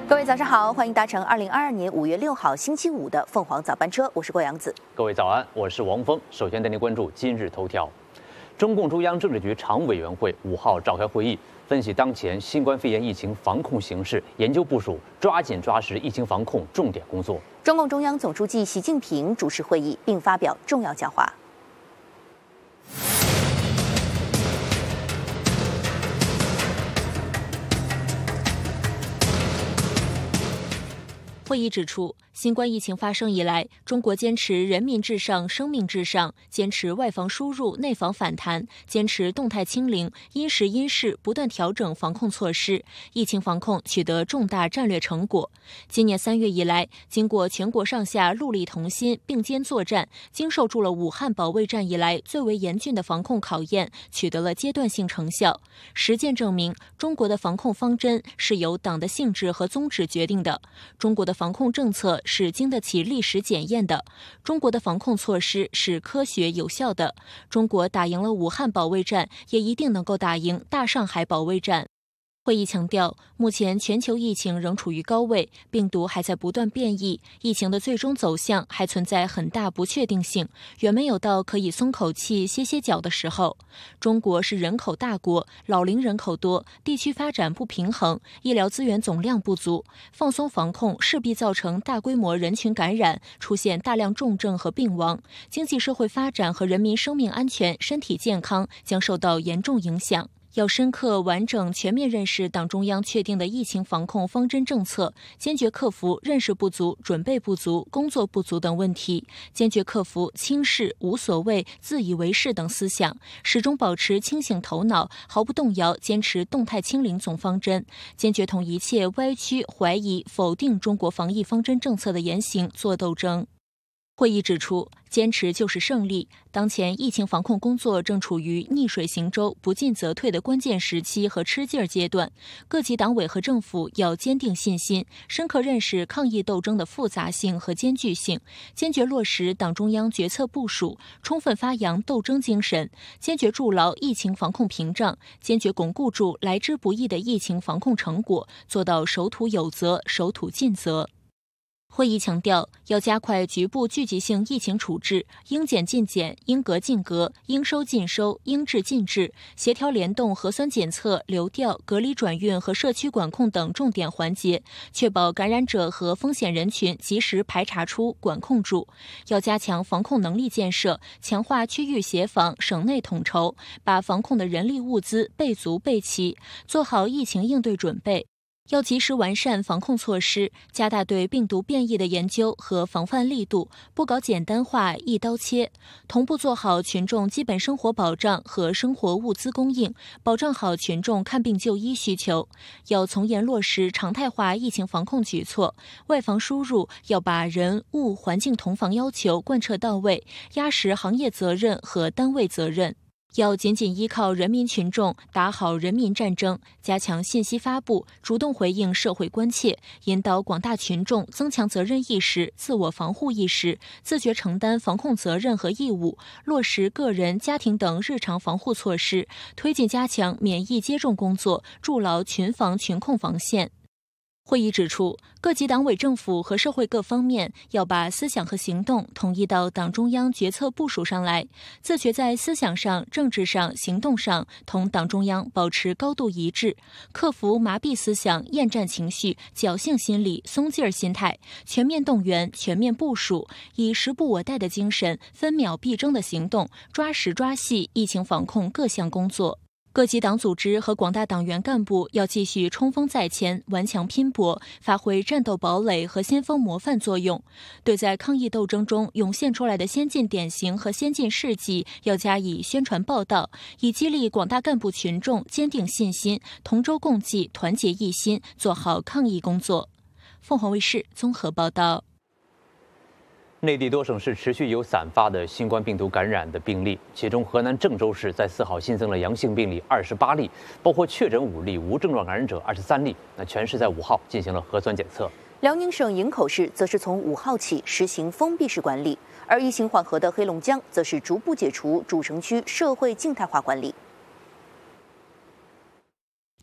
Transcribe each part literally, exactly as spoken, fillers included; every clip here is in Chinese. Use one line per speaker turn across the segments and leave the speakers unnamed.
各位早上好，欢迎搭乘二零二二年五月六号星期五的凤凰早班车，我是郭阳子。
各位早安，我是王峰。首先带您关注今日头条。中共中央政治局常务委员会五号召开会议，分析当前新冠肺炎疫情防控形势，研究部署抓紧抓实疫情防控重点工作。
中共中央总书记习近平主持会议，并发表重要讲话。
会议指出，新冠疫情发生以来，中国坚持人民至上、生命至上，坚持外防输入、内防反弹，坚持动态清零，因时因势不断调整防控措施，疫情防控取得重大战略成果。今年三月以来，经过全国上下戮力同心、并肩作战，经受住了武汉保卫战以来最为严峻的防控考验，取得了阶段性成效。实践证明，中国的防控方针是由党的性质和宗旨决定的，中国的防控政策是经得起历史检验的，中国的防控措施是科学有效的。中国打赢了武汉保卫战，也一定能够打赢大上海保卫战。会议强调，目前全球疫情仍处于高位，病毒还在不断变异，疫情的最终走向还存在很大不确定性，远没有到可以松口气、歇歇脚的时候。中国是人口大国，老龄人口多，地区发展不平衡，医疗资源总量不足，放松防控势必造成大规模人群感染，出现大量重症和病亡，经济社会发展和人民生命安全、身体健康将受到严重影响。要深刻、完整、全面认识党中央确定的疫情防控方针政策，坚决克服认识不足、准备不足、工作不足等问题，坚决克服轻视、无所谓、自以为是等思想，始终保持清醒头脑，毫不动摇坚持动态清零总方针，坚决同一切歪曲、怀疑、否定中国防疫方针政策的言行作斗争。会议指出，坚持就是胜利。当前疫情防控工作正处于逆水行舟、不进则退的关键时期和吃劲儿阶段，各级党委和政府要坚定信心，深刻认识抗疫斗争的复杂性和艰巨性，坚决落实党中央决策部署，充分发扬斗争精神，坚决筑牢疫情防控屏障，坚决巩固住来之不易的疫情防控成果，做到守土有责、守土尽责。会议强调，要加快局部聚集性疫情处置，应检尽检，应隔尽隔，应收尽收，应治尽治，协调联动核酸检测、流调、隔离转运和社区管控等重点环节，确保感染者和风险人群及时排查出、管控住。要加强防控能力建设，强化区域协防、省内统筹，把防控的人力物资备足备齐，做好疫情应对准备。要及时完善防控措施，加大对病毒变异的研究和防范力度，不搞简单化、一刀切，同步做好群众基本生活保障和生活物资供应，保障好群众看病就医需求。要从严落实常态化疫情防控举措，外防输入要把人、物、环境同防要求贯彻到位，压实行业责任和单位责任。要紧紧依靠人民群众，打好人民战争，加强信息发布，主动回应社会关切，引导广大群众增强责任意识、自我防护意识，自觉承担防控责任和义务，落实个人、家庭等日常防护措施，推进加强免疫接种工作，筑牢群防群控防线。会议指出，各级党委政府和社会各方面要把思想和行动统一到党中央决策部署上来，自觉在思想上、政治上、行动上同党中央保持高度一致，克服麻痹思想、厌战情绪、侥幸心理、松劲儿心态，全面动员、全面部署，以时不我待的精神，分秒必争的行动，抓实抓细疫情防控各项工作。各级党组织和广大党员干部要继续冲锋在前、顽强拼搏，发挥战斗堡垒和先锋模范作用。对在抗疫斗争中涌现出来的先进典型和先进事迹，要加以宣传报道，以激励广大干部群众坚定信心，同舟共济，团结一心，做好抗疫工作。凤凰卫视综合报道。
内地多省市持续有散发的新冠病毒感染的病例，其中河南郑州市在四号新增了阳性病例二十八例，包括确诊五例，无症状感染者二十三例。那全市在五号进行了核酸检测。
辽宁省营口市则是从五号起实行封闭式管理，而疫情缓和的黑龙江则是逐步解除主城区社会静态化管理。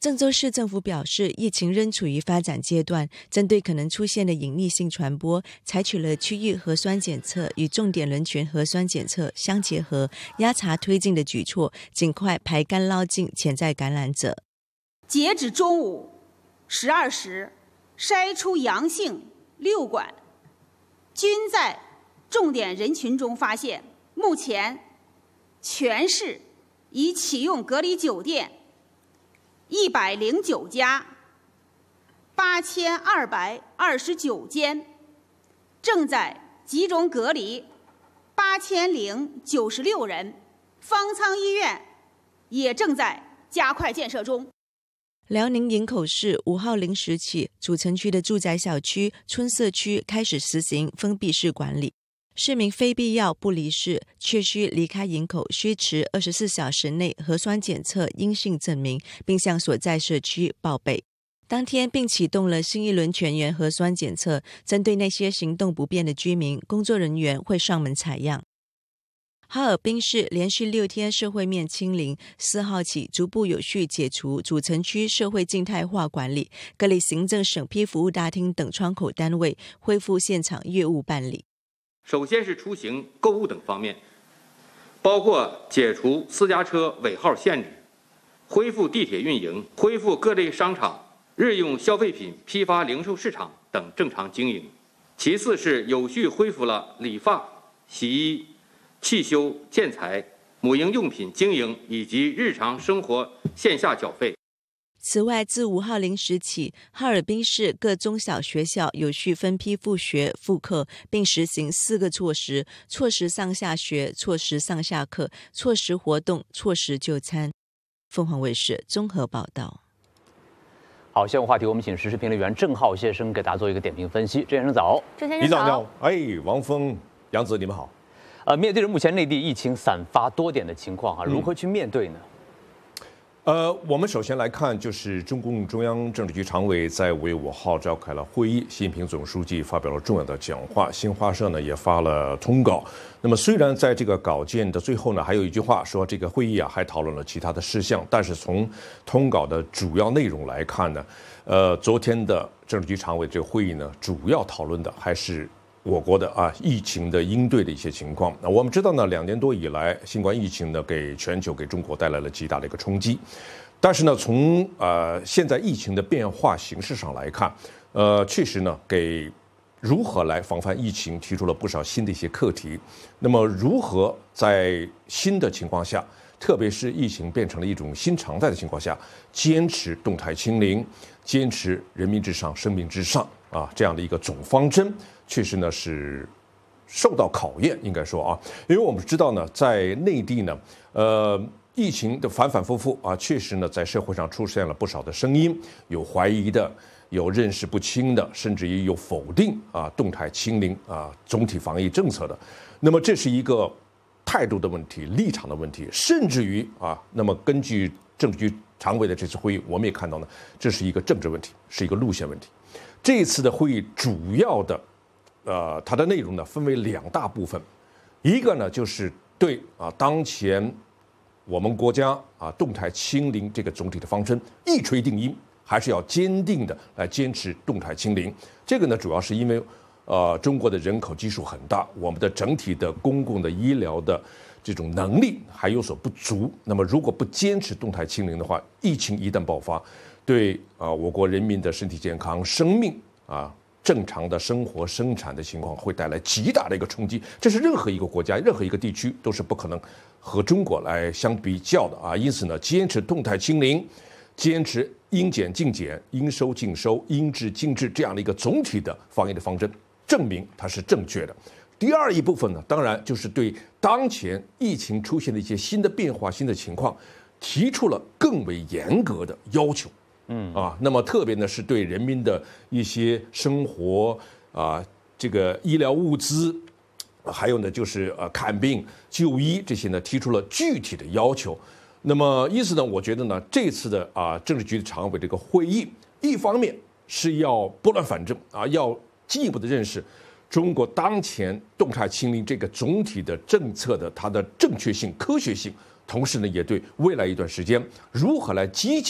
郑州市政府表示，疫情仍处于发展阶段，针对可能出现的隐匿性传播，采取了区域核酸检测与重点人群核酸检测相结合、压查推进的举措，尽快排干捞净潜在感染者。
截止中午十二时，筛出阳性六管，均在重点人群中发现。目前，全市已启用隔离酒店一百零九家，八千二百二十九间，正在集中隔离八千零九十六人。方舱医院也正在加快建设中。
辽宁营口市五号零时起，主城区的住宅小区、村社区开始实行封闭式管理。市民非必要不离市，确需离开营口，需持二十四小时内核酸检测阴性证明，并向所在社区报备。当天并启动了新一轮全员核酸检测，针对那些行动不便的居民，工作人员会上门采样。哈尔滨市连续六天社会面清零，四号起逐步有序解除主城区社会静态化管理，各类行政审批服务大厅等窗口单位恢复现场业务办理。
首先是出行、购物等方面，包括解除私家车尾号限制，恢复地铁运营，恢复各类商场、日用消费品批发零售市场等正常经营。其次是有序恢复了理发、洗衣、汽修、建材、母婴用品经营以及日常生活线下缴费。
此外，自五号零时起，哈尔滨市各中小学校有序分批复学复课，并实行四个措施：错时上下学、错时上下课、错时活动、错时就餐。凤凰卫视综合报道。
好，下一个话题，我们请时事评论员郑浩先生给大家做一个点评分析。郑先生早。
郑先生早。
李长好，哎，王峰、杨子，你们好。
呃，面对着目前内地疫情散发多点的情况啊，如何去面对呢？嗯
呃，我们首先来看，就是中共中央政治局常委在五月五号召开了会议，习近平总书记发表了重要的讲话，新华社呢也发了通稿。那么虽然在这个稿件的最后呢，还有一句话说这个会议啊还讨论了其他的事项，但是从通稿的主要内容来看呢，呃，昨天的政治局常委这个会议呢，主要讨论的还是我国的啊疫情的应对的一些情况。那我们知道呢，两年多以来，新冠疫情呢给全球给中国带来了极大的一个冲击。但是呢，从呃现在疫情的变化形势上来看，呃，确实呢给如何来防范疫情提出了不少新的一些课题。那么，如何在新的情况下，特别是疫情变成了一种新常态的情况下，坚持动态清零，坚持人民至上、生命至上啊这样的一个总方针，确实呢是受到考验，应该说啊，因为我们知道呢，在内地呢，呃，疫情的反反复复啊，确实呢在社会上出现了不少的声音，有怀疑的，有认识不清的，甚至于有否定啊动态清零啊总体防疫政策的。那么这是一个态度的问题、立场的问题，甚至于啊，那么根据政治局常委的这次会议，我们也看到呢，这是一个政治问题，是一个路线问题。这一次的会议主要的，呃，它的内容呢分为两大部分，一个呢就是对啊当前我们国家啊动态清零这个总体的方针一锤定音，还是要坚定的来坚持动态清零。这个呢主要是因为呃中国的人口基数很大，我们的整体的公共的医疗的这种能力还有所不足。那么如果不坚持动态清零的话，疫情一旦爆发，对啊、呃、我国人民的身体健康、生命啊正常的生活生产的情况会带来极大的一个冲击，这是任何一个国家、任何一个地区都是不可能和中国来相比较的啊。因此呢，坚持动态清零，坚持应检尽检、应收尽收、应治尽治这样的一个总体的防疫的方针，证明它是正确的。第二一部分呢，当然就是对当前疫情出现的一些新的变化、新的情况，提出了更为严格的要求。嗯啊，那么特别呢是对人民的一些生活啊，这个医疗物资，还有呢就是呃看病就医这些呢提出了具体的要求。那么因此呢，我觉得呢这次的啊政治局常委这个会议，一方面是要拨乱反正啊，要进一步的认识中国当前动态清零这个总体的政策的它的正确性、科学性，同时呢也对未来一段时间如何来积极的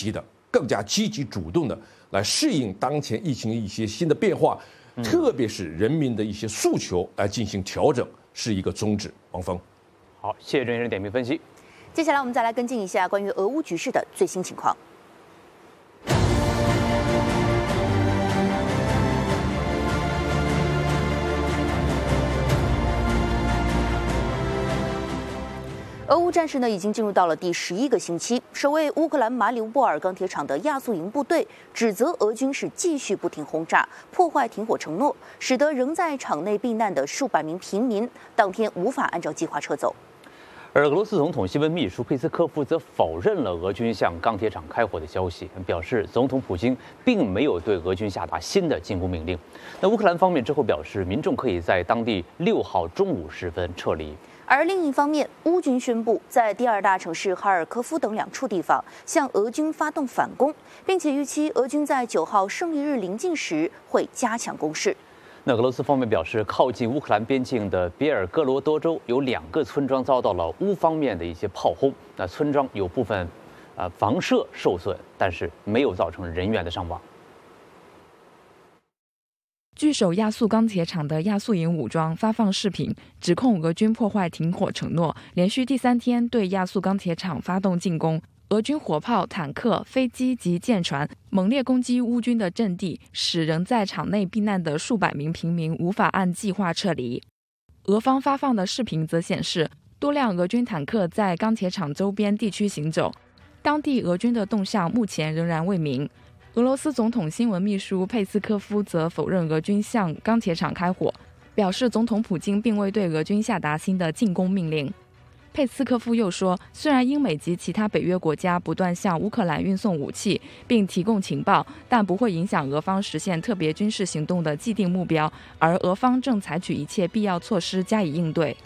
更加积极主动的来适应当前疫情一些新的变化，嗯、特别是人民的一些诉求来进行调整，是一个宗旨。王峰，
好，谢谢郑先生点评分析。
接下来我们再来跟进一下关于俄乌局势的最新情况。俄乌战事呢，已经进入到了第十一个星期。守卫乌克兰马里乌波尔钢铁厂的亚速营部队指责俄军是继续不停轰炸，破坏停火承诺，使得仍在厂内避难的数百名平民当天无法按照计划撤走。
而俄罗斯总统新闻秘书佩斯科夫则否认了俄军向钢铁厂开火的消息，表示总统普京并没有对俄军下达新的进攻命令。那乌克兰方面之后表示，民众可以在当地六号中午时分撤离。
而另一方面，乌军宣布在第二大城市哈尔科夫等两处地方向俄军发动反攻，并且预期俄军在九号胜利日临近时会加强攻势。
那俄罗斯方面表示，靠近乌克兰边境的别尔哥罗多州有两个村庄遭到了乌方面的一些炮轰，那村庄有部分呃房舍受损，但是没有造成人员的伤亡。
据守亚速钢铁厂的亚速营武装发放视频，指控俄军破坏停火承诺，连续第三天对亚速钢铁厂发动进攻。俄军火炮、坦克、飞机及舰船猛烈攻击乌军的阵地，使仍在厂内避难的数百名平民无法按计划撤离。俄方发放的视频则显示，多辆俄军坦克在钢铁厂周边地区行走，当地俄军的动向目前仍然未明。俄罗斯总统新闻秘书佩斯科夫则否认俄军向钢铁厂开火，表示总统普京并未对俄军下达新的进攻命令。佩斯科夫又说，虽然英美及其他北约国家不断向乌克兰运送武器并提供情报，但不会影响俄方实现特别军事行动的既定目标，而俄方正采取一切必要措施加以应对。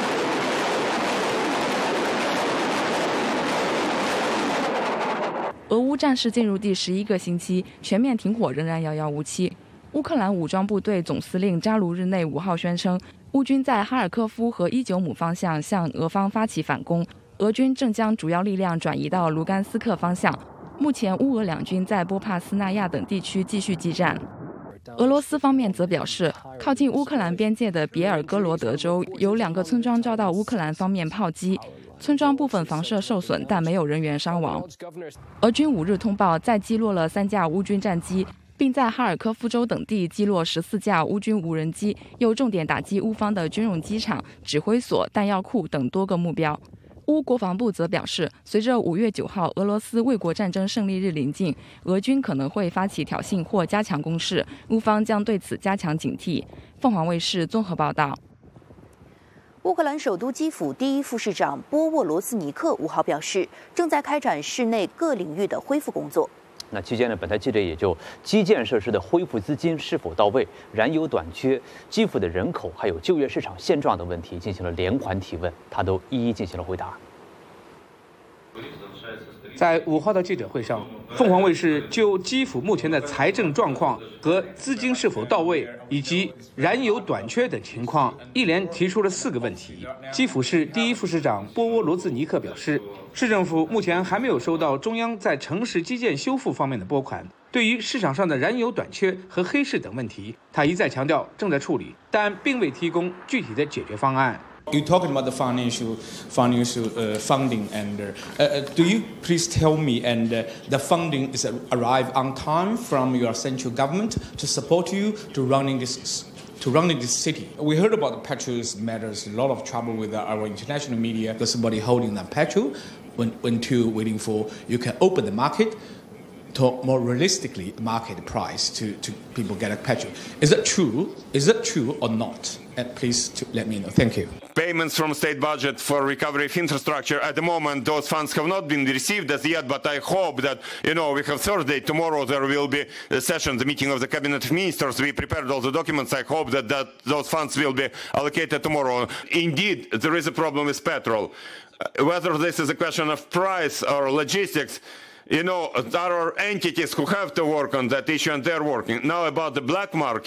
俄乌战事进入第十一个星期，全面停火仍然遥遥无期。乌克兰武装部队总司令扎卢日内五号宣称，乌军在哈尔科夫和伊久姆方向向俄方发起反攻，俄军正将主要力量转移到卢甘斯克方向。目前，乌俄两军在波帕斯纳亚等地区继续激战。俄罗斯方面则表示，靠近乌克兰边界的别尔哥罗德州有两个村庄遭到乌克兰方面炮击，村庄部分房舍受损，但没有人员伤亡。俄军五日通报再击落了三架乌军战机，并在哈尔科夫州等地击落十四架乌军无人机，又重点打击乌方的军用机场、指挥所、弹药库等多个目标。乌国防部则表示，随着五月九号俄罗斯卫国战争胜利日临近，俄军可能会发起挑衅或加强攻势，乌方将对此加强警惕。凤凰卫视综合报道。
乌克兰首都基辅第一副市长波沃罗斯尼克五号表示，正在开展市内各领域的恢复工作。
那期间呢，本台记者也就基建设施的恢复资金是否到位、燃油短缺、基辅的人口还有就业市场现状等问题进行了连环提问，他都一一进行了回答。
在五号的记者会上，凤凰卫视就基辅目前的财政状况和资金是否到位，以及燃油短缺等情况，一连提出了四个问题。基辅市第一副市长波沃罗兹尼克表示，市政府目前还没有收到中央在城市基建修复方面的拨款。对于市场上的燃油短缺和黑市等问题，他一再强调正在处理，但并未提供具体的解决方案。
You're talking about the financial, financial uh, funding, and uh, uh, do you please tell me, and uh, the funding is arrive on time from your central government to support you to running this, to running this city? We heard about the petrol matters, a lot of trouble with our international media. There's somebody holding that petrol, when until waiting for you can open the market. To more realistically market price to, to people get a petrol. Is that true? Is that true or not? And please to let me know. Thank you.
Payments from state budget for recovery of infrastructure. At the moment, those funds have not been received as yet, but I hope that, you know, we have Thursday, tomorrow there will be a session, the meeting of the cabinet of ministers. We prepared all the documents. I hope that, that those funds will be allocated tomorrow. Indeed, there is a problem with petrol. Whether this is a question of price or logistics, you know, there are entities who have to work on that issue and they're working. Now about the black market,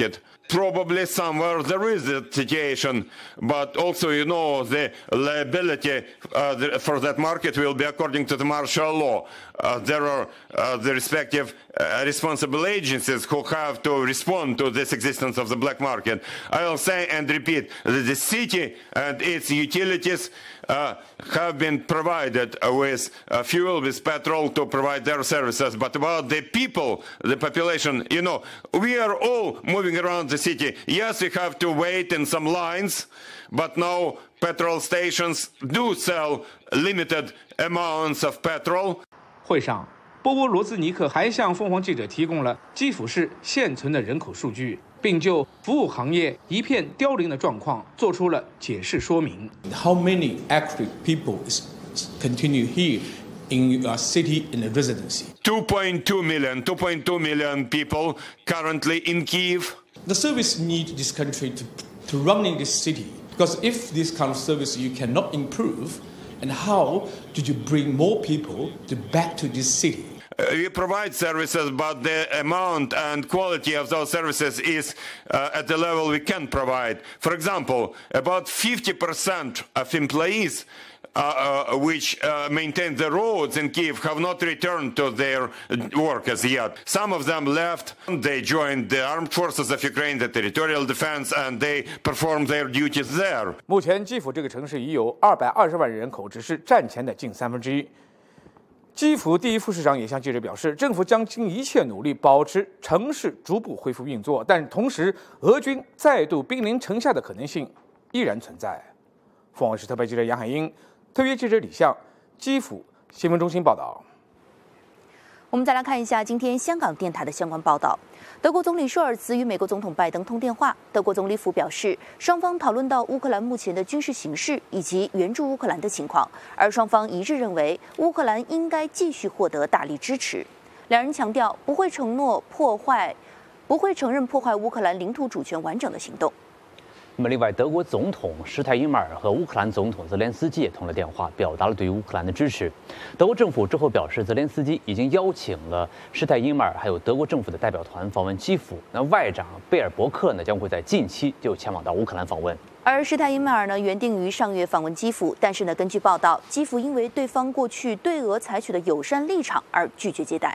Probably somewhere there is a situation, but also, you know, the liability uh, the, for that market will be according to the martial law. Uh, there are uh, the respective uh, responsible agencies who have to respond to this existence of the black market. I will say and repeat that the city and its utilities uh, have been provided with uh, fuel, with petrol to provide their services. But about the people, the population, you know, we are all moving around the city. Yes, we have to wait in some lines, but now petrol stations do sell limited amounts of petrol.
会上，波波罗兹尼克还向凤凰记者提供了基辅市现存的人口数据，并就服务行业一片凋零的状况做出了解释说明。
How many actually people is continue here in your city in the residency?
two point two million, two point two million people currently in Kyiv.
The service need this country to to running this city, because if this kind of service you cannot improve, and how did you bring more people to back to this city?
Uh, we provide services, but the amount and quality of those services is uh, at the level we can provide. For example, about fifty percent of employees uh, uh, which uh, maintain the roads in Kyiv have not returned to their work as yet. Some of them left. They joined the armed forces of Ukraine, the territorial defense, and they performed their duties there.
目前，基辅这个城市已有二百二十万人口，只是战前的近三分之一。基辅第一副市长也向记者表示，政府将尽一切努力保持城市逐步恢复运作，但同时，俄军再度兵临城下的可能性依然存在。凤凰卫视特派记者杨海英，特约记者李向，基辅新闻中心报道。
我们再来看一下今天香港电台的相关报道。德国总理舒尔茨与美国总统拜登通电话，德国总理府表示，双方讨论到乌克兰目前的军事形势以及援助乌克兰的情况，而双方一致认为乌克兰应该继续获得大力支持。两人强调不会承诺破坏，不会承认破坏乌克兰领土主权完整的行动。
那么，另外，德国总统施泰因迈尔和乌克兰总统泽连斯基也通了电话，表达了对于乌克兰的支持。德国政府之后表示，泽连斯基已经邀请了施泰因迈尔还有德国政府的代表团访问基辅。那外长贝尔伯克呢，将会在近期就前往到乌克兰访问。
而施泰因迈尔呢，原定于上月访问基辅，但是呢，根据报道，基辅因为对方过去对俄采取的友善立场而拒绝接待。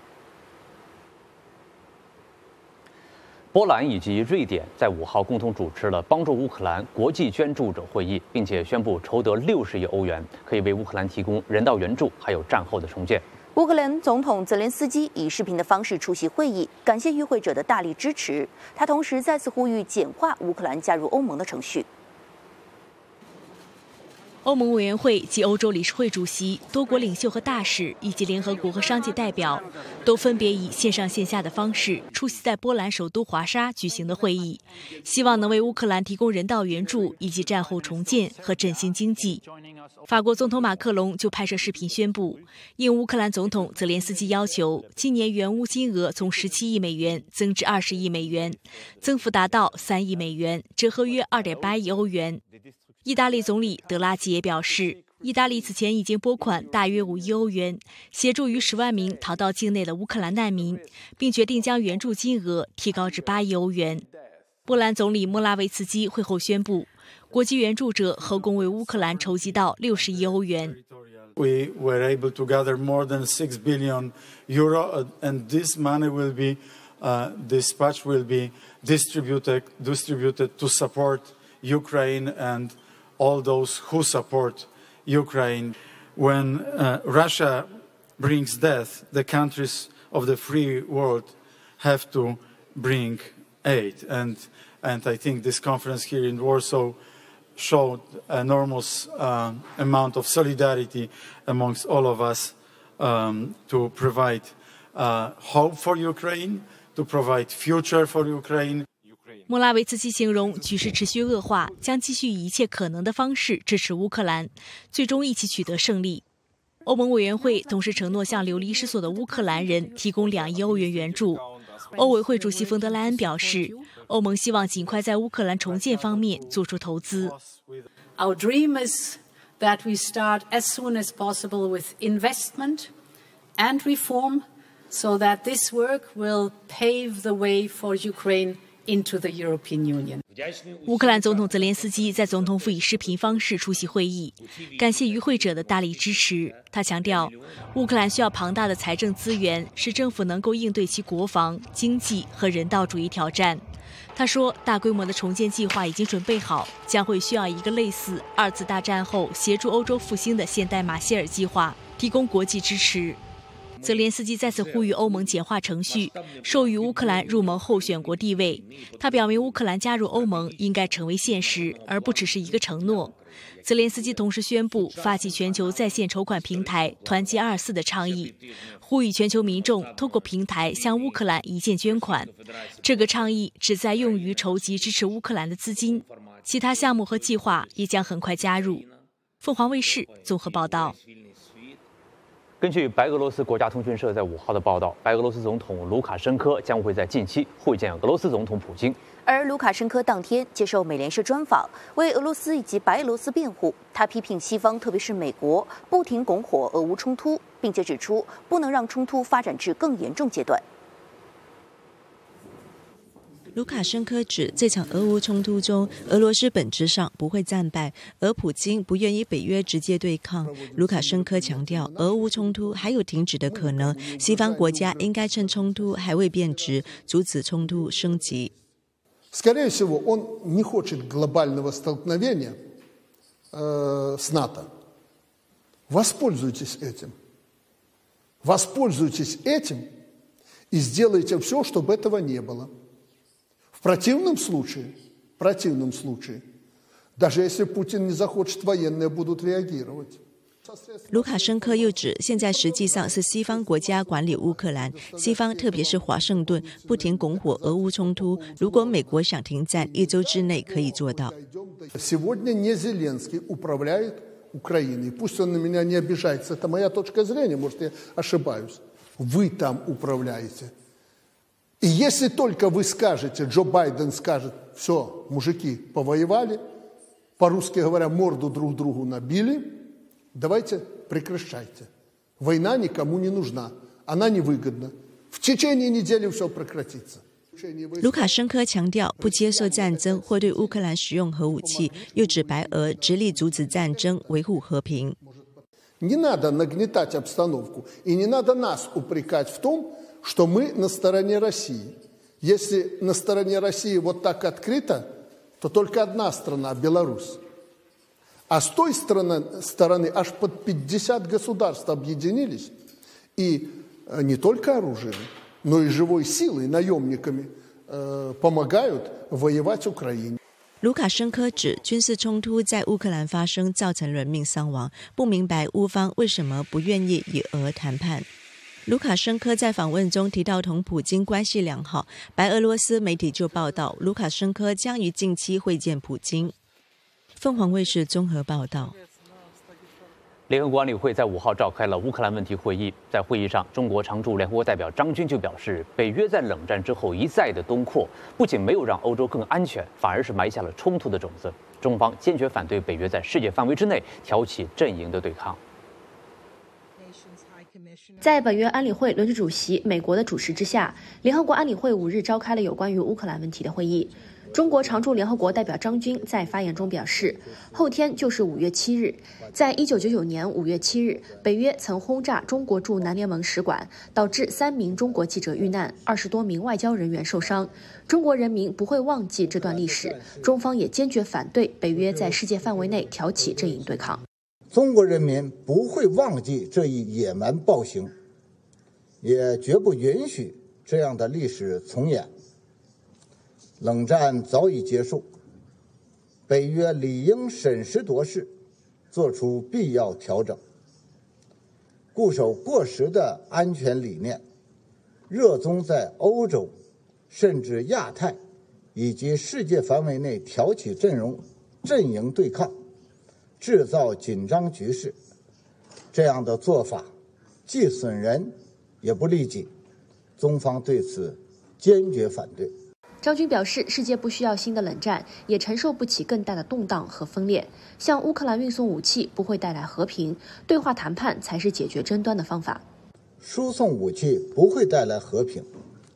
波兰以及瑞典在五号共同主持了帮助乌克兰国际捐助者会议，并且宣布筹得六十亿欧元，可以为乌克兰提供人道援助，还有战后的重建。
乌克兰总统泽连斯基以视频的方式出席会议，感谢与会者的大力支持。他同时再次呼吁简化乌克兰加入欧盟的程序。
欧盟委员会及欧洲理事会主席、多国领袖和大使以及联合国和商界代表，都分别以线上线下的方式出席在波兰首都华沙举行的会议，希望能为乌克兰提供人道援助以及战后重建和振兴经济。法国总统马克龙就拍摄视频宣布，应乌克兰总统泽连斯基要求，今年援乌金额从十七亿美元增至二十亿美元，增幅达到三亿美元，折合约二点八亿欧元。意大利总理德拉吉也表示，意大利此前已经拨款大约五亿欧元，协助逾十万名逃到境内的乌克兰难民，并决定将援助金额提高至八亿欧元。波兰总理莫拉维茨基会后宣布，国际援助者合共为乌克兰筹集到六十亿欧元。
We were able to gather more than six billion euro, and this money will be, uh, dispatched will be distributed, distributed to support Ukraine and all those who support Ukraine. When uh, Russia brings death, the countries of the free world have to bring aid. And, and I think this conference here in Warsaw showed an enormous uh, amount of solidarity amongst all of us um, to provide uh, hope for Ukraine, to provide future for Ukraine.
莫拉维茨基形容局势持续恶化，将继续以一切可能的方式支持乌克兰，最终一起取得胜利。欧盟委员会同时承诺向流离失所的乌克兰人提供两亿欧元援助。欧委会主席冯德莱恩表示，欧盟希望尽快在乌克兰重建方面做出投资。
Our dream is that we start as soon as possible with investment and reform, so that this work will pave the way for Ukraine into the European Union.
乌克兰总统泽连斯基在总统府以视频方式出席会议，感谢与会者的大力支持。他强调，乌克兰需要庞大的财政资源，使政府能够应对其国防、经济和人道主义挑战。他说，大规模的重建计划已经准备好，将会需要一个类似二次大战后协助欧洲复兴的现代马歇尔计划，提供国际支持。泽连斯基再次呼吁欧盟简化程序，授予乌克兰入盟候选国地位。他表明，乌克兰加入欧盟应该成为现实，而不只是一个承诺。泽连斯基同时宣布发起全球在线筹款平台“团结二四”的倡议，呼吁全球民众透过平台向乌克兰一键捐款。这个倡议旨在用于筹集支持乌克兰的资金，其他项目和计划也将很快加入。凤凰卫视综合报道。
根据白俄罗斯国家通讯社在五号的报道，白俄罗斯总统卢卡申科将会在近期会见俄罗斯总统普京。
而卢卡申科当天接受美联社专访，为俄罗斯以及白俄罗斯辩护。他批评西方，特别是美国，不停拱火俄乌冲突，并且指出不能让冲突发展至更严重阶段。
卢卡申科指，这场俄乌冲突中，俄罗斯本质上不会战败，而普京不愿意北约直接对抗。卢卡申科强调，俄乌冲突还有停止的可能，西方国家应该趁冲突还未变质，阻止冲突升级。
Скорее всего, он не хочет глобального столкновения э, с НАТО. Воспользуйтесь этим. Воспользуйтесь этим и сделайте все, чтобы этого не было. В противном случае, в противном случае, даже если Путин не захочет, военные будут реагировать.
卢卡申科又指，现在实际上是西方国家管理乌克兰，西方特别是华盛顿不停拱火俄乌冲突。如果美国想停战，一周之内可以做到。
Сегодня не Зеленский управляет Украиной. Пусть он на меня не обижается. Это моя точка зрения, может, я ошибаюсь. Вы там управляете. И если только вы скажете, Джо Байден скажет, все, мужики повоевали, по-русски говоря, морду друг другу набили, давайте прекращайте. Война никому не нужна, она невыгодна. В течение недели все прекратится.
卢卡申科强调不接受战争或对乌克兰使用核武器，又指白俄直立阻止战争，维护和平。
Не надо нагнетать обстановку, и не надо нас упрекать в том, что мы на стороне России. Если на стороне России вот так открыто, то только одна страна – Беларусь. А с той стороны, стороны аж под пятьдесят государств объединились, и не только оружием, но и живой силой, наемниками э, помогают воевать Украине.
卢卡申科指，军事冲突在乌克兰发生，造成人命伤亡，不明白乌方为什么不愿意与俄谈判。卢卡申科在访问中提到同普京关系良好，白俄罗斯媒体就报道，卢卡申科将于近期会见普京。凤凰卫视综合报道。
联合国安理会在五号召开了乌克兰问题会议，在会议上，中国常驻联合国代表张军就表示，北约在冷战之后一再的东扩，不仅没有让欧洲更安全，反而是埋下了冲突的种子。中方坚决反对北约在世界范围之内挑起阵营的对抗。
在本月安理会轮值主席美国的主持之下，联合国安理会五日召开了有关于乌克兰问题的会议。中国常驻联合国代表张军在发言中表示，后天就是五月七日，在一九九九年五月七日，北约曾轰炸中国驻南联盟使馆，导致三名中国记者遇难，二十多名外交人员受伤。中国人民不会忘记这段历史，中方也坚决反对北约在世界范围内挑起阵营对抗。
中国人民不会忘记这一野蛮暴行，也绝不允许这样的历史重演。冷战早已结束，北约理应审时度势，做出必要调整，固守过时的安全理念，热衷在欧洲甚至亚太以及世界范围内挑起阵容阵营对抗，制造紧张局势。这样的做法既损人也不利己，中方对此坚决反对。
张军表示，世界不需要新的冷战，也承受不起更大的动荡和分裂。向乌克兰运送武器不会带来和平，对话谈判才是解决争端的方法。
输送武器不会带来和平，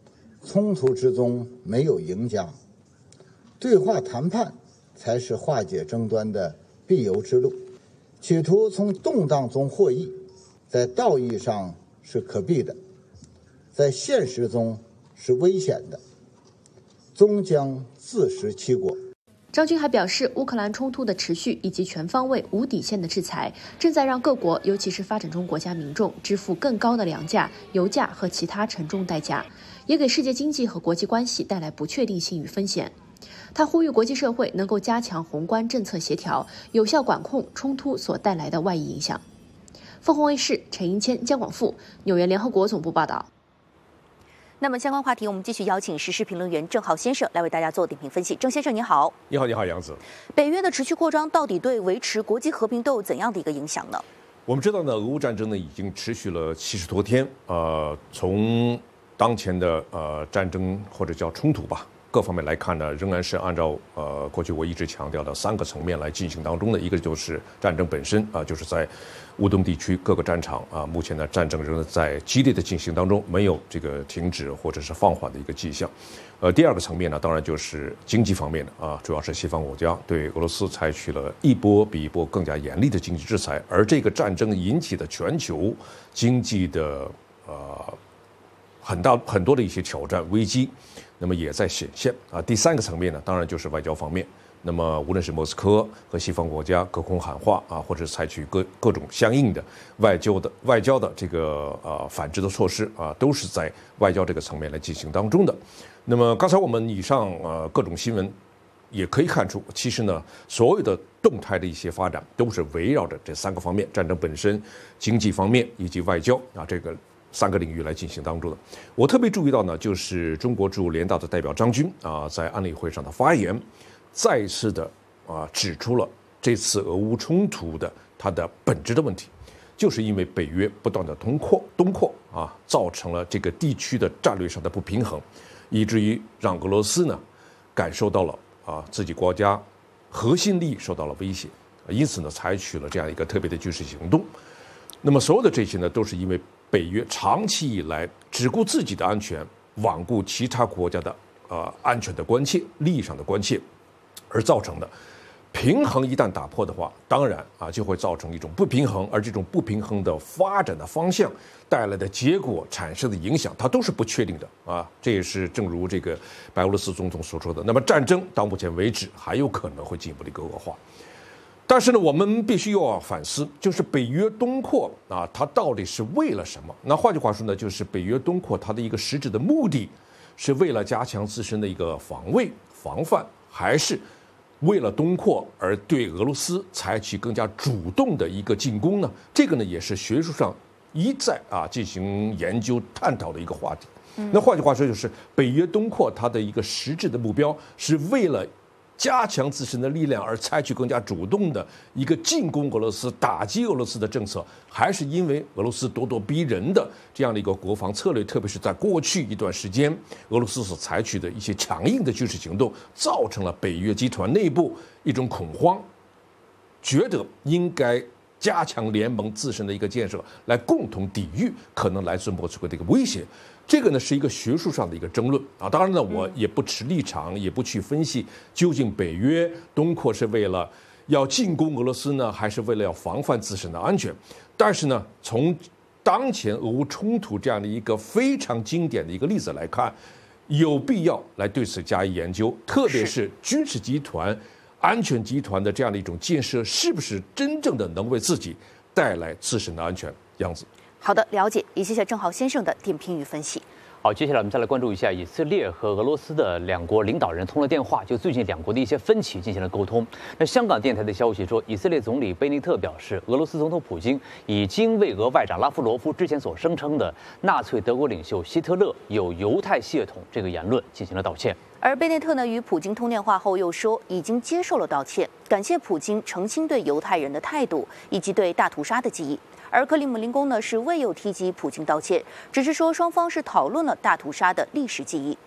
冲突之中没有赢家，对话谈判才是化解争端的必由之路。企图从动荡中获益，在道义上是可避的，在现实中是危险的，终将自食其果。
张军还表示，乌克兰冲突的持续以及全方位、无底线的制裁，正在让各国，尤其是发展中国家民众支付更高的粮价、油价和其他沉重代价，也给世界经济和国际关系带来不确定性与风险。他呼吁国际社会能够加强宏观政策协调，有效管控冲突所带来的外溢影响。凤凰卫视陈英谦、姜广富，纽约联合国总部报道。那么相关话题，我们继续邀请时事评论员郑浩先生来为大家做点评分析。郑先生，你好。
你好，你好，杨子。
北约的持续扩张到底对维持国际和平都有怎样的一个影响呢？
我们知道呢，俄乌战争呢已经持续了七十多天，呃，从当前的呃战争或者叫冲突吧，各方面来看呢，仍然是按照呃过去我一直强调的三个层面来进行当中的。一个就是战争本身啊、呃，就是在乌东地区各个战场啊、呃，目前呢战争仍然在激烈的进行当中，没有这个停止或者是放缓的一个迹象。呃，第二个层面呢，当然就是经济方面的啊，主要是西方国家对俄罗斯采取了一波比一波更加严厉的经济制裁，而这个战争引起的全球经济的呃很大很多的一些挑战危机。那么也在显现啊。第三个层面呢，当然就是外交方面。那么无论是莫斯科和西方国家隔空喊话啊，或者采取各各种相应的外交的外交的这个呃反制的措施啊，都是在外交这个层面来进行当中的。那么刚才我们以上呃各种新闻也可以看出，其实呢，所有的动态的一些发展都是围绕着这三个方面：战争本身、经济方面以及外交啊这个三个领域来进行当中的。我特别注意到呢，就是中国驻联大的代表张军啊，在安理会上的发言，再次的啊指出了这次俄乌冲突的它的本质的问题，就是因为北约不断的东扩东扩啊，造成了这个地区的战略上的不平衡，以至于让俄罗斯呢感受到了啊自己国家核心利益受到了威胁，因此呢采取了这样一个特别的军事行动。那么所有的这些呢，都是因为北约长期以来只顾自己的安全，罔顾其他国家的呃安全的关切、利益上的关切，而造成的。平衡一旦打破的话，当然啊就会造成一种不平衡，而这种不平衡的发展的方向带来的结果产生的影响，它都是不确定的啊。这也是正如这个白俄罗斯总统所说的，那么战争到目前为止还有可能会进一步的一个恶化。但是呢，我们必须又要反思，就是北约东扩啊，它到底是为了什么？那换句话说呢，就是北约东扩它的一个实质的目的，是为了加强自身的一个防卫、防范，还是为了东扩而对俄罗斯采取更加主动的一个进攻呢？这个呢，也是学术上一再啊进行研究探讨的一个话题。嗯、那换句话说，就是北约东扩它的一个实质的目标，是为了加强自身的力量而采取更加主动的一个进攻俄罗斯、打击俄罗斯的政策，还是因为俄罗斯咄咄逼人的这样的一个国防策略，特别是在过去一段时间，俄罗斯所采取的一些强硬的军事行动，造成了北约集团内部一种恐慌，觉得应该加强联盟自身的一个建设，来共同抵御可能来自莫斯科的一个威胁。这个呢是一个学术上的一个争论啊，当然呢我也不持立场，也不去分析究竟北约东扩是为了要进攻俄罗斯呢，还是为了要防范自身的安全。但是呢，从当前俄乌冲突这样的一个非常经典的一个例子来看，有必要来对此加以研究，特别是军事集团、安全集团的这样的一种建设，是不是真正的能为自己带来自身的安全样子。
好的，了解，也谢谢郑浩先生的点评与分析。
好，接下来我们再来关注一下以色列和俄罗斯的两国领导人通了电话，就最近两国的一些分歧进行了沟通。那香港电台的消息说，以色列总理贝内特表示，俄罗斯总统普京已经为俄外长拉夫罗夫之前所声称的纳粹德国领袖希特勒有犹太血统这个言论进行了道歉。
而贝内特呢，与普京通电话后又说，已经接受了道歉，感谢普京澄清对犹太人的态度以及对大屠杀的记忆。而克里姆林宫呢是未有提及普京道歉，只是说双方是讨论了大屠杀的历史记忆。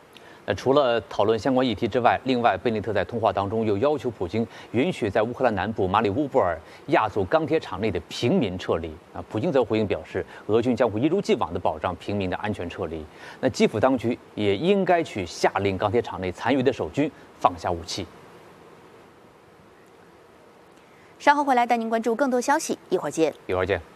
那除了讨论相关议题之外，另外贝内特在通话当中又要求普京允许在乌克兰南部马里乌波尔亚速钢铁厂内的平民撤离。啊，普京则回应表示，俄军将会一如既往地保障平民的安全撤离。那基辅当局也应该去下令钢铁厂内残余的守军放下武器。
稍后回来带您关注更多消息，一会儿见。
一会儿见。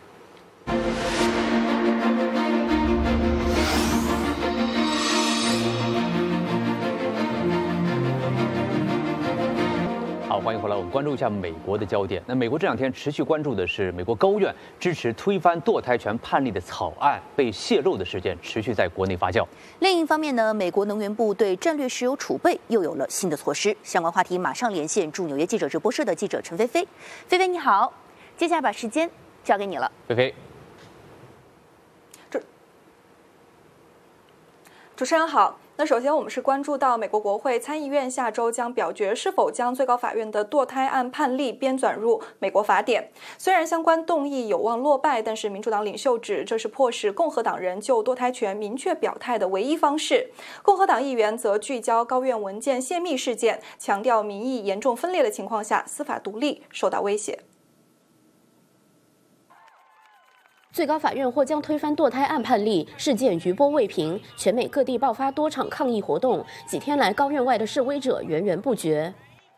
好，欢迎回来。我们关注一下美国的焦点。那美国这两天持续关注的是美国高院支持推翻堕胎权判例的草案被泄露的事件，持续在国内发酵。
另一方面呢，美国能源部对战略石油储备又有了新的措施。相关话题马上连线驻纽约记者直播室的记者陈菲菲。菲菲你好，接下来把时间交给你了。
菲菲。
主主持人好。那首先，我们是关注到美国国会参议院下周将表决是否将最高法院的堕胎案判例编纂入美国法典。虽然相关动议有望落败，但是民主党领袖指这是迫使共和党人就堕胎权明确表态的唯一方式。共和党议员则聚焦高院文件泄密事件，强调民意严重分裂的情况下，司法独立受到威胁。
最高法院或将推翻堕胎案判例，事件余波未平，全美各地爆发多场抗议活动。几天来，高院外的示威者源源不绝。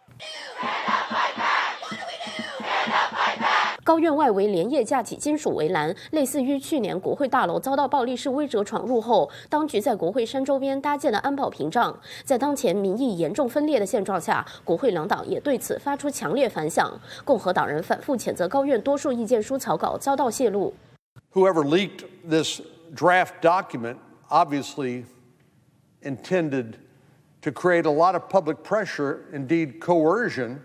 高院外围连夜架起金属围栏，类似于去年国会大楼遭到暴力示威者闯入后，当局在国会山周边搭建的安保屏障。在当前民意严重分裂的现状下，国会两党也对此发出强烈反响。共和党人反复谴责高院多数意见书草稿遭到泄露。
Whoever leaked this draft document obviously intended to create a lot of public pressure, indeed coercion,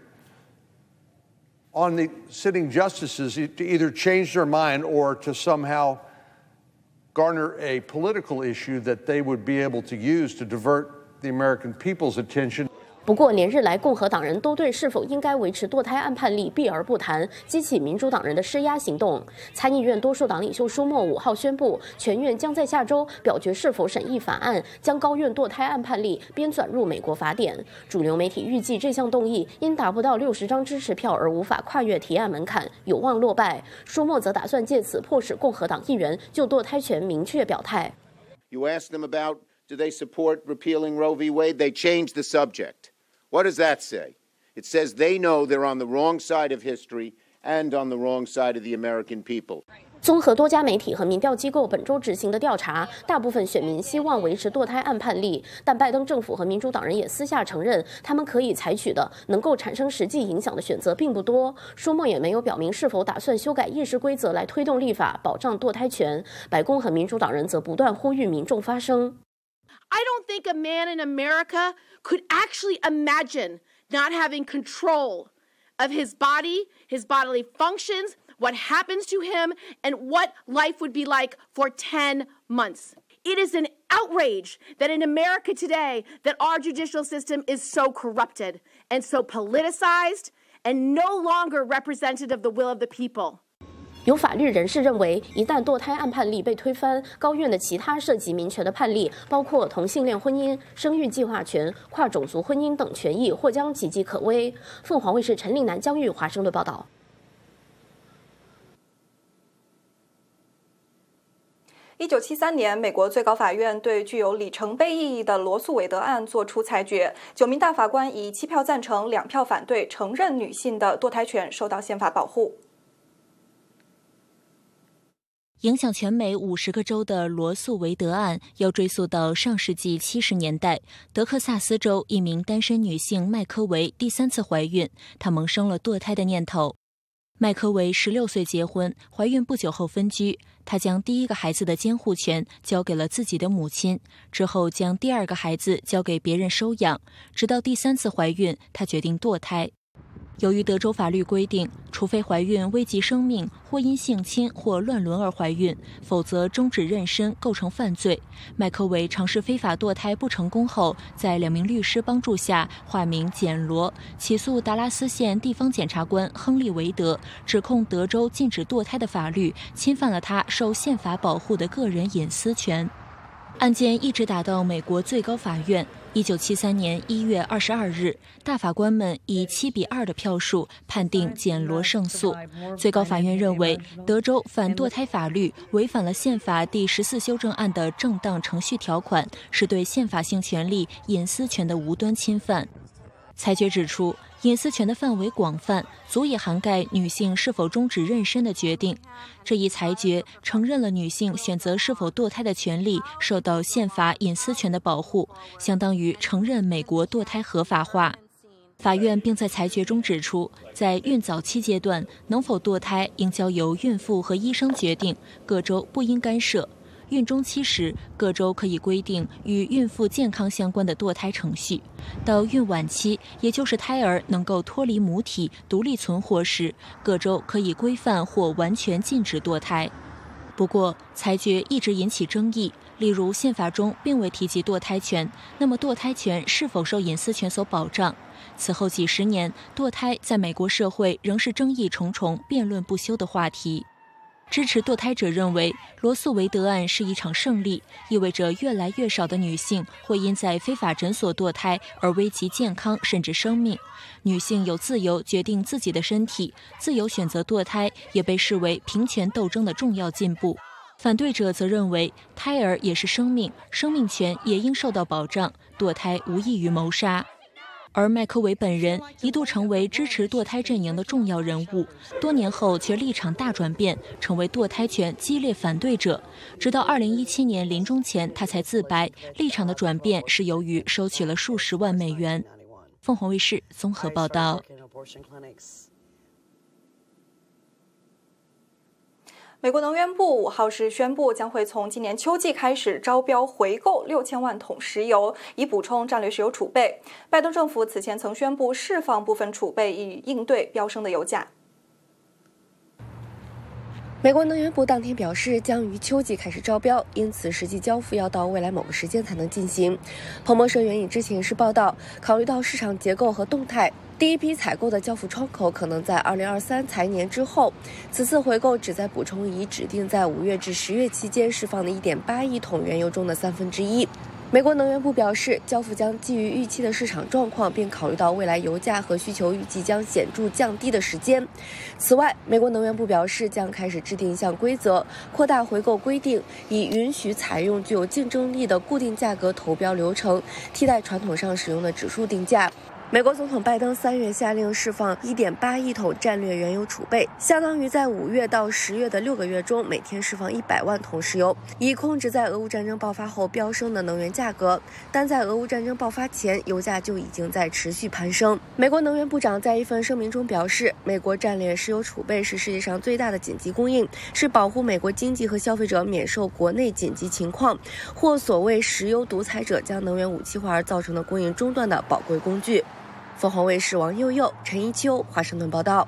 on the sitting justices to either change their mind or to somehow garner a political issue that they would be able to use to divert the American people's attention.
不过，连日来共和党人都对是否应该维持堕胎案判例避而不谈，激起民主党人的施压行动。参议院多数党领袖舒默五号宣布，全院将在下周表决是否审议法案，将高院堕胎案判例编纂入美国法典。主流媒体预计这项动议因达不到六十张支持票而无法跨越提案门槛，有望落败。舒默则打算借此迫使共和党议员就堕胎权明确表态。
You ask them about do they support repealing Roe v. Wade? They changed the subject. What does that say? It says they know they're on the wrong side of history and on the wrong side of the American people.
综合多家媒体和民调机构本周执行的调查，大部分选民希望维持堕胎案判例，但拜登政府和民主党人也私下承认，他们可以采取的能够产生实际影响的选择并不多。舒默也没有表明是否打算修改议事规则来推动立法保障堕胎权。白宫和民主党人则不断呼吁民众发声。
I don't think a man in America could actually imagine not having control of his body, his bodily functions, what happens to him, and what life would be like for ten months. It is an outrage that in America today that our judicial system is so corrupted and so politicized and no longer representative of the will of the people.
有法律人士认为，一旦堕胎案判例被推翻，高院的其他涉及民权的判例，包括同性恋婚姻、生育计划权、跨种族婚姻等权益，或将岌岌可危。凤凰卫视陈立南、江玉华盛顿报道。
一九七三年，美国最高法院对具有里程碑意义的罗诉韦德案作出裁决，九名大法官以七票赞成、两票反对，承认女性的堕胎权受到宪法保护。
影响全美五十个州的罗诉韦德案要追溯到上世纪七十年代，德克萨斯州一名单身女性麦科维第三次怀孕，她萌生了堕胎的念头。麦科维十六岁结婚，怀孕不久后分居，她将第一个孩子的监护权交给了自己的母亲，之后将第二个孩子交给别人收养，直到第三次怀孕，她决定堕胎。由于德州法律规定，除非怀孕危及生命或因性侵或乱伦而怀孕，否则终止妊娠构成犯罪。麦科维尝试非法堕胎不成功后，在两名律师帮助下，化名简罗，起诉达拉斯县地方检察官亨利·韦德，指控德州禁止堕胎的法律侵犯了他受宪法保护的个人隐私权。案件一直打到美国最高法院， 一九七三年一月二十二日，大法官们以七比二的票数判定简罗胜诉。最高法院认为，德州反堕胎法律违反了宪法第十四修正案的正当程序条款，是对宪法性权利隐私权的无端侵犯。裁决指出，隐私权的范围广泛，足以涵盖女性是否终止妊娠的决定。这一裁决承认了女性选择是否堕胎的权利受到宪法隐私权的保护，相当于承认美国堕胎合法化。法院并在裁决中指出，在孕早期阶段能否堕胎应交由孕妇和医生决定，各州不应干涉。孕中期时，各州可以规定与孕妇健康相关的堕胎程序；到孕晚期，也就是胎儿能够脱离母体独立存活时，各州可以规范或完全禁止堕胎。不过，裁决一直引起争议，例如宪法中并未提及堕胎权，那么堕胎权是否受隐私权所保障？此后几十年，堕胎在美国社会仍是争议重重、辩论不休的话题。支持堕胎者认为，罗素韦德案是一场胜利，意味着越来越少的女性会因在非法诊所堕胎而危及健康甚至生命。女性有自由决定自己的身体，自由选择堕胎也被视为平权斗争的重要进步。反对者则认为，胎儿也是生命，生命权也应受到保障，堕胎无异于谋杀。而麦科韦本人一度成为支持堕胎阵营的重要人物，多年后却立场大转变，成为堕胎权激烈反对者。直到二零一七年临终前，他才自白，立场的转变是由于收取了数十万美元。凤凰卫视综合报道。
美国能源部五号时宣布，将会从今年秋季开始招标回购六千万桶石油，以补充战略石油储备。拜登政府此前曾宣布释放部分储备，以应对飙升的油价。
美国能源部当天表示，将于秋季开始招标，因此实际交付要到未来某个时间才能进行。彭博社援引知情人士报道，考虑到市场结构和动态，第一批采购的交付窗口可能在二零二三财年之后。此次回购旨在补充已指定在五月至十月期间释放的一点八亿桶原油中的三分之一。美国能源部表示，交付将基于预期的市场状况，并考虑到未来油价和需求预计将显著降低的时间。此外，美国能源部表示，将开始制定一项规则，扩大回购规定，以允许采用具有竞争力的固定价格投标流程，替代传统上使用的指数定价。美国总统拜登三月下令释放 一点八亿桶战略原油储备，相当于在五月到十月的六个月中每天释放一百万桶石油，以控制在俄乌战争爆发后飙升的能源价格。但在俄乌战争爆发前，油价就已经在持续攀升。美国能源部长在一份声明中表示，美国战略石油储备是世界上最大的紧急供应，是保护美国经济和消费者免受国内紧急情况或所谓石油独裁者将能源武器化而造成的供应中断的宝贵工具。凤凰卫视王佑佑、陈一秋华盛顿报道。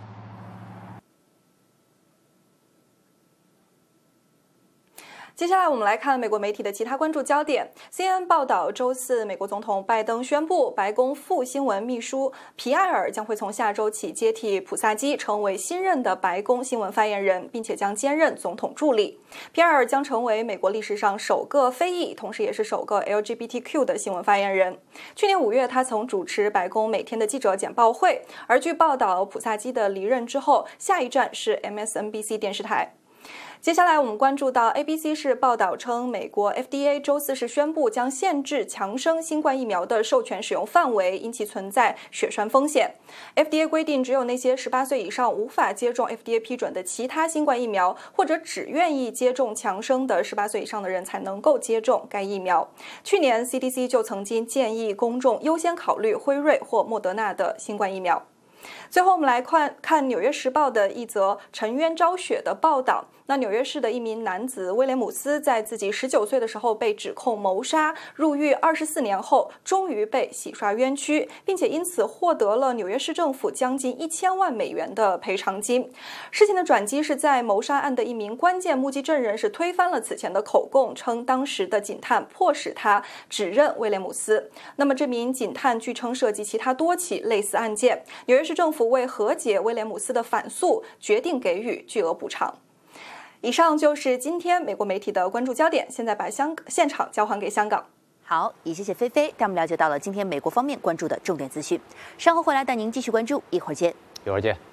接下来我们来看美国媒体的其他关注焦点。C N N 报道，周四美国总统拜登宣布，白宫副新闻秘书皮埃尔将会从下周起接替普萨基，成为新任的白宫新闻发言人，并且将兼任总统助理。皮埃尔将成为美国历史上首个非裔，同时也是首个 L G B T Q 的新闻发言人。去年五月，他曾主持白宫每天的记者简报会。而据报道，普萨基的离任之后，下一站是 M S N B C 电视台。接下来我们关注到 A B C 是报道称，美国 F D A 周四是宣布将限制强生新冠疫苗的授权使用范围，因其存在血栓风险。F D A 规定，只有那些十八岁以上无法接种 F D A 批准的其他新冠疫苗，或者只愿意接种强生的十八岁以上的人才能够接种该疫苗。去年 C D C 就曾经建议公众优先考虑辉瑞或莫德纳的新冠疫苗。最后我们来看看《纽约时报》的一则沉冤昭雪的报道。那纽约市的一名男子威廉姆斯在自己十九岁的时候被指控谋杀，入狱二十四年后终于被洗刷冤屈，并且因此获得了纽约市政府将近一千万美元的赔偿金。事情的转机是在谋杀案的一名关键目击证人是推翻了此前的口供，称当时的警探迫使他指认威廉姆斯。那么这名警探据称涉及其他多起类似案件。纽约市政府为和解威廉姆斯的反诉，决定给予巨额补偿。以上就是今天美国媒体的关注焦点，现在把香现场交还给香港。
好，也谢谢菲菲带我们了解到了今天美国方面关注的重点资讯。稍后回来带您继续关注，一会儿见。
一会儿见。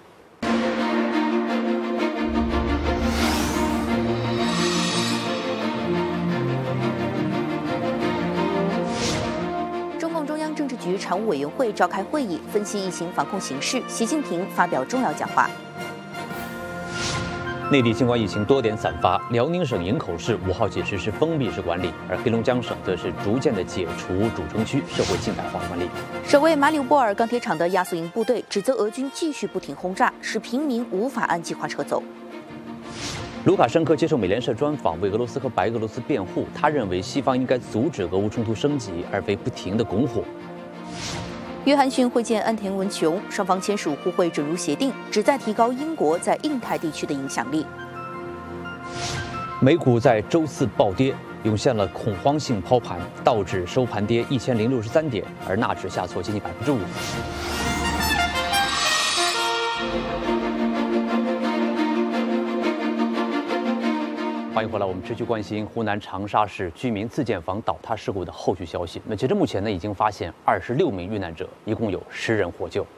中共中央政治局常务委员会召开会议，分析疫情防控形势。习近平发表重要讲话。
内地新冠疫情多点散发，辽宁省营口市五号起实施封闭式管理，而黑龙江省则是逐渐的解除主城区社会近代化管理。
守卫马里乌波尔钢铁厂的亚速营部队指责俄军继续不停轰炸，使平民无法按计划撤走。
卢卡申科接受美联社专访，为俄罗斯和白俄罗斯辩护。他认为西方应该阻止俄乌冲突升级，而非不停的拱火。
约翰逊会见安田文雄，双方签署互惠准入协定，旨在提高英国在印太地区的影响力。
美股在周四暴跌，涌现了恐慌性抛盘，道指收盘跌一千零六十三点，而纳指下挫接近百分之五。欢迎回来，我们持续关心湖南长沙市居民自建房倒塌事故的后续消息。那截至目前呢，已经发现二十六名遇难者，一共有十人获救。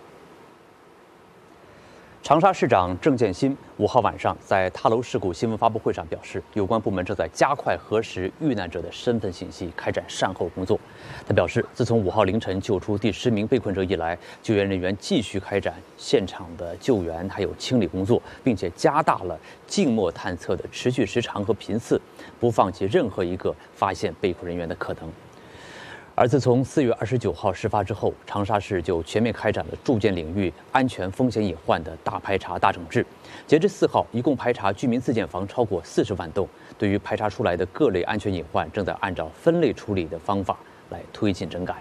长沙市长郑建新五号晚上在塌楼事故新闻发布会上表示，有关部门正在加快核实遇难者的身份信息，开展善后工作。他表示，自从五号凌晨救出第十名被困者以来，救援人员继续开展现场的救援还有清理工作，并且加大了静默探测的持续时长和频次，不放弃任何一个发现被困人员的可能。而自从四月二十九号事发之后，长沙市就全面开展了住建领域安全风险隐患的大排查、大整治。截至四号，一共排查居民自建房超过四十万栋。对于排查出来的各类安全隐患，正在按照分类处理的方法来推进整改。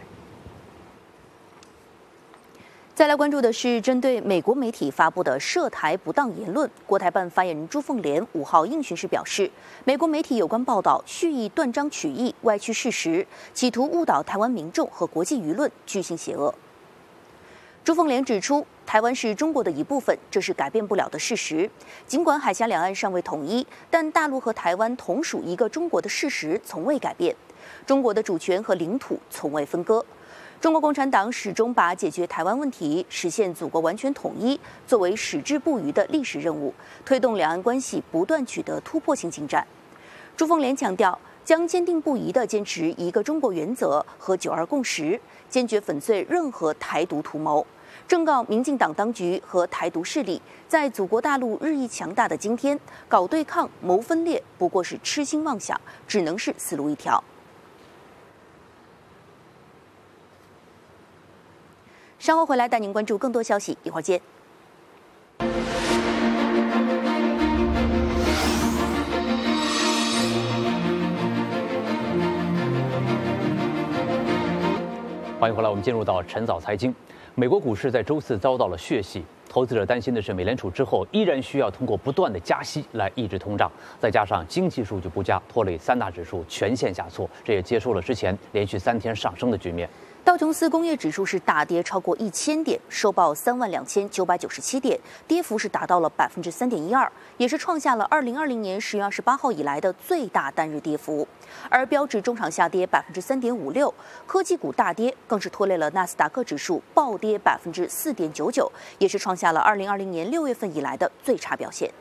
再来关注的是针对美国媒体发布的涉台不当言论，国台办发言人朱凤莲五号应询时表示，美国媒体有关报道蓄意断章取义、歪曲事实，企图误导台湾民众和国际舆论，居心邪恶。朱凤莲指出，台湾是中国的一部分，这是改变不了的事实。尽管海峡两岸尚未统一，但大陆和台湾同属一个中国的事实从未改变，中国的主权和领土从未分割。中国共产党始终把解决台湾问题、实现祖国完全统一作为矢志不渝的历史任务，推动两岸关系不断取得突破性进展。朱凤莲强调，将坚定不移地坚持一个中国原则和九二共识，坚决粉碎任何台独图谋，正告民进党当局和台独势力，在祖国大陆日益强大的今天，搞对抗、谋分裂不过是痴心妄想，只能是死路一条。稍后回来带您关注更多消息，一会儿见。
欢迎回来，我们进入到晨早财经。美国股市在周四遭到了血洗，投资者担心的是美联储之后依然需要通过不断的加息来抑制通胀，再加上经济数据不佳，拖累三大指数全线下挫，这也结束了之前连续三天上升的局面。
道琼斯工业指数是大跌超过一千点，收报三万两千九百九十七点，跌幅是达到了百分之三点一二，也是创下了二零二零年十月二十八号以来的最大单日跌幅。而标指中场下跌百分之三点五六，科技股大跌，更是拖累了纳斯达克指数暴跌百分之四点九九，也是创下了二零二零年六月份以来的最差表现。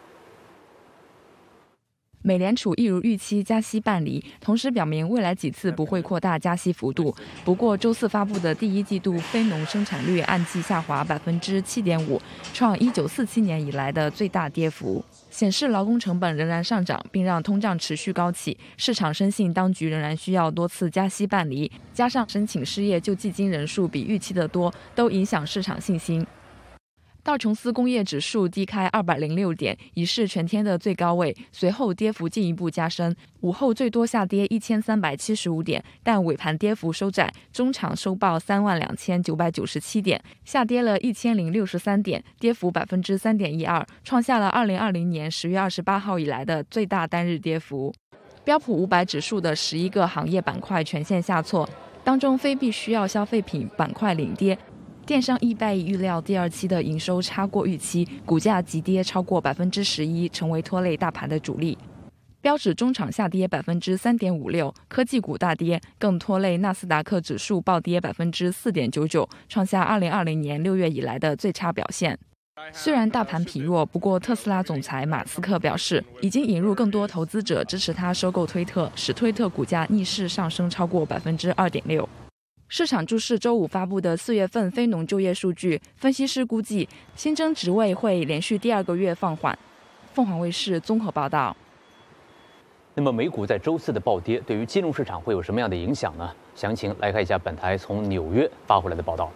美联储一如预期加息半厘，同时表明未来几次不会扩大加息幅度。不过，周四发布的第一季度非农生产率按季下滑百分之七点五，创一九四七年以来的最大跌幅，显示劳工成本仍然上涨，并让通胀持续高企。市场深信当局仍然需要多次加息半厘，加上申请失业救济金人数比预期的多，都影响市场信心。道琼斯工业指数低开二百零六点，已是全天的最高位，随后跌幅进一步加深，午后最多下跌一千三百七十五点，但尾盘跌幅收窄，中场收报三万两千九百九十七点，下跌了一千零六十三点，跌幅百分之三点一二，创下了二零二零年十月二十八号以来的最大单日跌幅。标普五百指数的十一个行业板块全线下挫，当中非必需要消费品板块领跌。电商eBay预料第二期的营收差过预期，股价急跌超过百分之十一，成为拖累大盘的主力。 标指中场下跌百分之三点五六，科技股大跌，更拖累纳斯达克指数暴跌百分之四点九九，创下二零二零年六月以来的最差表现。虽然大盘疲弱，不过特斯拉总裁马斯克表示，已经引入更多投资者支持他收购推特，使推特股价逆势上升超过百分之二点六。市场注视周五发布的四月份非农就业数据，分析师估计新增职位会连续第二个月放缓。凤凰卫视综合报道。
那么美股在周四的暴跌，对于金融市场会有什么样的影响呢？详情来看一下本台从纽约发回来的报道。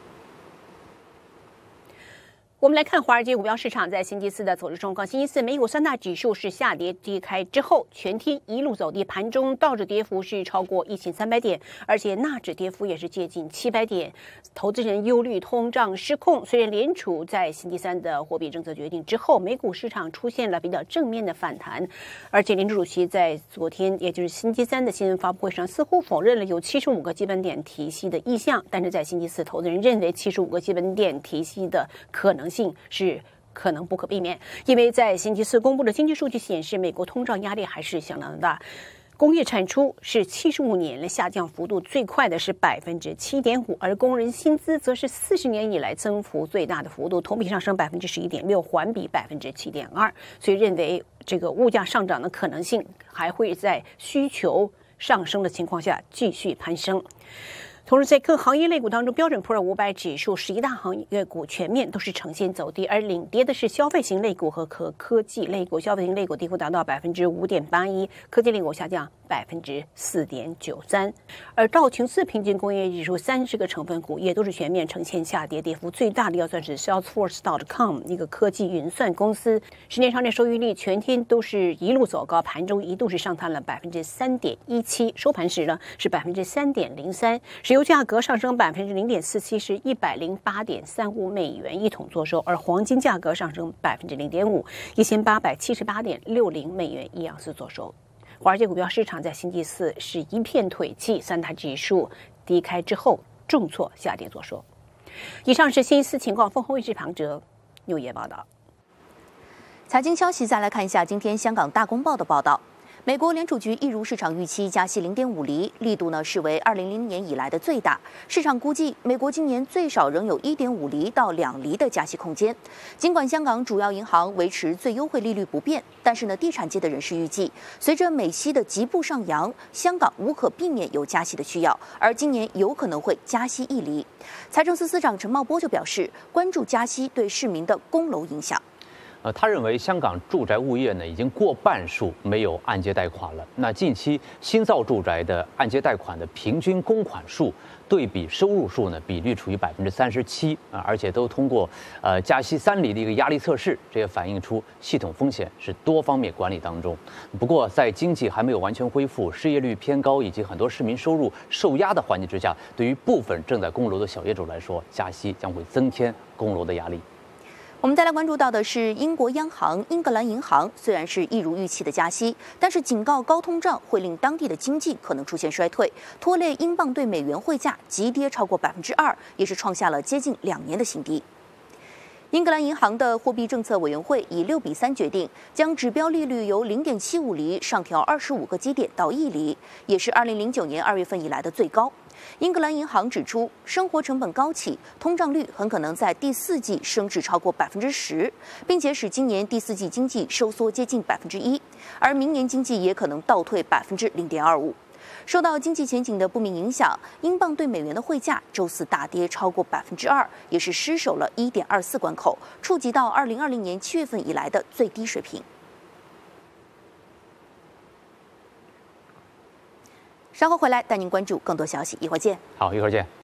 我们来看华尔街股票市场在星期四的走势状况。星期四美股三大指数是下跌低开之后，全天一路走低，盘中道指跌幅是超过一千三百点，而且纳指跌幅也是接近七百点。投资人忧虑通胀失控，虽然联储在星期三的货币政策决定之后，美股市场出现了比较正面的反弹，而且联储主席在昨天，也就是星期三的新闻发布会上，似乎否认了有七十五个基本点提息的意向，但是在星期四，投资人认为七十五个基本点提息的可能性是可能不可避免，因为在星期四公布的经济数据显示，美国通胀压力还是相当的大。工业产出是七十五年来下降幅度最快的，是百分之七点五，而工人薪资则是四十年以来增幅最大的幅度，同比上升百分之十一点六，环比百分之七点二。所以认为这个物价上涨的可能性还会在需求上升的情况下继续攀升。同时，在各行业类股当中，标准普尔五百指数十一大行业股全面都是呈现走低，而领跌的是消费型类股和科科技类股。消费型类股跌幅达到百分之五点八一，科技类股下降百分之四点九三。而道琼斯平均工业指数三十个成分股也都是全面呈现下跌，跌幅最大的要算是 Salesforce dot com 一个科技云算公司，十年长点收益率全天都是一路走高，盘中一度是上探了百分之三点一七，收盘时呢是百分之三点零三。石油价格上升百分之零点四七，是一百零八点三五美元一桶作收，而黄金价格上升百分之零点五，一千八百七十八点六零美元一盎司作收。华尔街股票市场在星期四是一片颓气，三大指数低开之后重挫下跌作收。以上是星期四情况，凤凰卫视庞哲纽约报道。
财经消息，再来看一下今天香港大公报的报道。美国联储局一如市场预期加息零点五厘，力度呢视为二零零年以来的最大。市场估计，美国今年最少仍有一点五厘到两厘的加息空间。尽管香港主要银行维持最优惠利率不变，但是呢，地产界的人士预计，随着美息的急步上扬，香港无可避免有加息的需要，而今年有可能会加息一厘。财政司司长陈茂波就表示，关注加息对市民的供楼影响。
呃，他认为香港住宅物业呢已经过半数没有按揭贷款了。那近期新造住宅的按揭贷款的平均供款数对比收入数呢，比率处于百分之三十七啊，而且都通过呃加息三厘的一个压力测试，这也反映出系统风险是多方面管理当中。不过，在经济还没有完全恢复、失业率偏高以及很多市民收入受压的环境之下，对于部分正在供楼的小业主来说，加息将会增添供楼的压力。
我们再来关注到的是，英国央行英格兰银行虽然是一如预期的加息，但是警告高通胀会令当地的经济可能出现衰退，拖累英镑对美元汇价急跌超过百分之二，也是创下了接近两年的新低。英格兰银行的货币政策委员会以六比三决定，将指标利率由零点七五厘上调二十五个基点到一厘，也是二零零九年二月份以来的最高。英格兰银行指出，生活成本高企，通胀率很可能在第四季升至超过百分之十，并且使今年第四季经济收缩接近百分之一，而明年经济也可能倒退百分之零点二五。受到经济前景的不明影响，英镑对美元的汇价周四大跌超过百分之二，也是失守了一点二四关口，触及到二零二零年七月份以来的最低水平。稍后回来带您关注更多消息，一会儿见。
好，一会儿见。